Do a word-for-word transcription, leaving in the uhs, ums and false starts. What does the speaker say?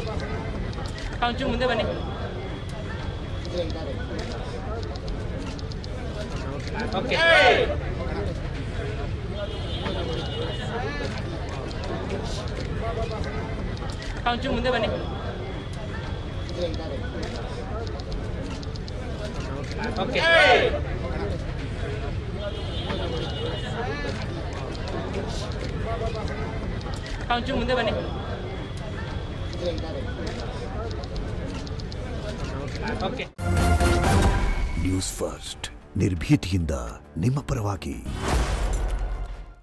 ಒಂಚೂರು ಮುಂದೆ ಬನ್ನಿ. ಓಕೆ ಒಂಚೂರು ಮುಂದೆ ಬನ್ನಿ. ಓಕೆ ಒಂಚೂರು ಮುಂದೆ ಬನ್ನಿ. ಓಕೆ ನ್ಯೂಸ್ ಫಸ್ಟ್ ನಿರ್ಭೀತಿಯಿಂದ ನಿಮ್ಮ ಪರವಾಗಿ.